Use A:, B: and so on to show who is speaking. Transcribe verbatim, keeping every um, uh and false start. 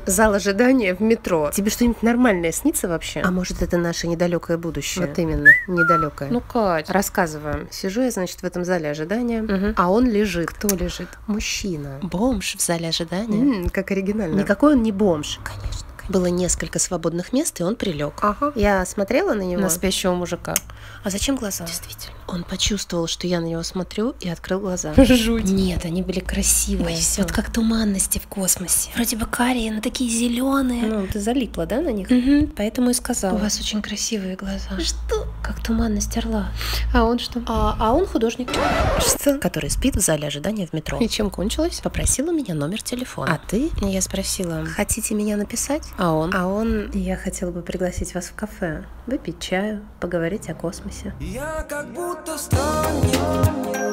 A: Зал ожидания в метро. Тебе что-нибудь нормальное снится вообще? А может, это наше недалекое будущее? Вот именно, недалекое. Ну, Кать, рассказываю. Сижу я, значит, в этом зале ожидания, угу. а он лежит. Кто лежит? Мужчина. Бомж в зале ожидания? М-м, как оригинально. Никакой он не бомж. Конечно. Было несколько свободных мест, и он прилег. Ага. Я смотрела на него. На спящего мужика. А зачем глаза? Действительно. Он почувствовал, что я на него смотрю, и открыл глаза. Жуть. Нет, они были красивые. Ой, вот как туманности в космосе. Вроде бы карие, но такие зеленые. Ну, ты залипла, да, на них? Угу. Поэтому и сказала. У вас очень красивые глаза. Что? Как туманность орла. А он что? А, а он художник. Что? Который спит в зале ожидания в метро. И чем кончилось? Попросил у меня номер телефона. А ты? Я спросила, хотите меня написать? А он? А он, я хотела бы пригласить вас в кафе, выпить чаю, поговорить о космосе. Я как будто стану